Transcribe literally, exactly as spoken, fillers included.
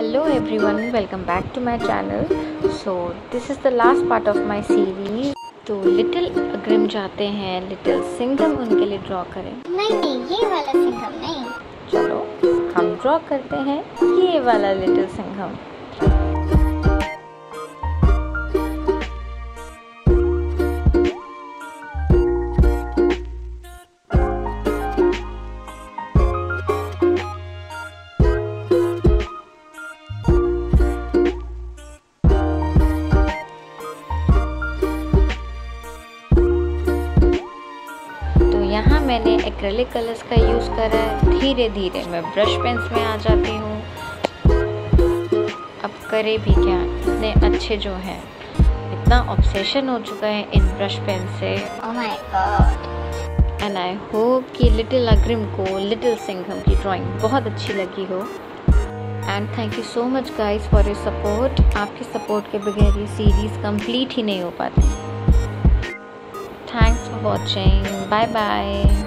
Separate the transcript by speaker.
Speaker 1: Hello everyone, welcome back to my channel. So this is the last part of my series. तो little Agrim जाते हैं little Singham उनके लिए draw करें।
Speaker 2: नहीं नहीं ये वाला सिंघम नहीं।
Speaker 1: चलो हम ड्रॉ करते हैं ये वाला लिटिल सिंघम। यहाँ मैंने एक्रेलिक कलर्स का यूज़ करा है। धीरे धीरे मैं ब्रश पेन्स में आ जाती हूँ। अब करे भी क्या, इतने अच्छे जो हैं, इतना ऑब्सेशन हो चुका है इन ब्रश पेन से।
Speaker 2: Oh my God.
Speaker 1: And I hope कि लिटिल अग्रिम को लिटिल सिंघम की ड्राइंग बहुत अच्छी लगी हो। And thank you so much guys for your support. आपकी सपोर्ट के बगैर ये सीरीज़ कंप्लीट ही नहीं हो पाती। Thanks for watching. Bye bye.